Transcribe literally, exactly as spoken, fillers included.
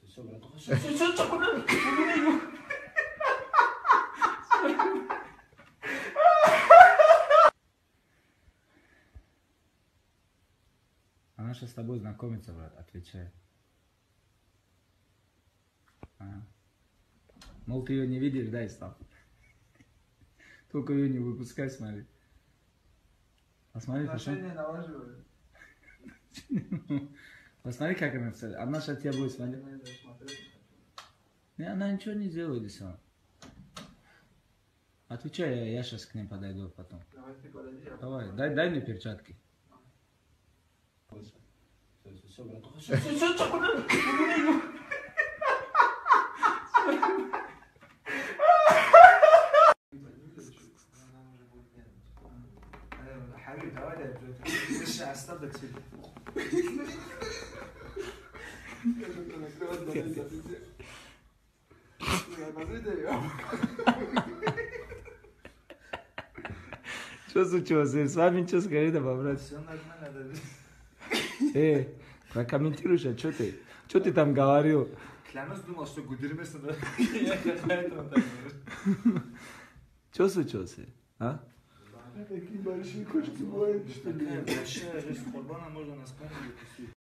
Все, братуха, все, все, все, все, куда? Она сейчас с тобой знакомится, брат, отвечай. А. Мол, ты ее не видишь, да, Ислам? Только ее не выпускай, смотри. Посмотри, Отношения налаживают. Посмотри, как она цель. Она сейчас тебя будет смотреть. Не, она ничего не сделает, Ислам. Отвечай, я, я сейчас к ним подойду потом. Давай ты подойди. Давай, дай, дай мне перчатки. Все, все, все, братуха, все, все, все, все, куда? حبيبي تعالى مش هستبدل سيدي Что случилось? С вами что скажи-то, брат? Все нормально, Эй, прокомментируешь, а что ты? Что ты там говорил? Клянусь, думал, что гудермеса, да? Я поэтому так говорю. Что случилось? А? Такие большие кошки бывают, что ли? Такая большая жизнь Курбана можно на спальне запустить.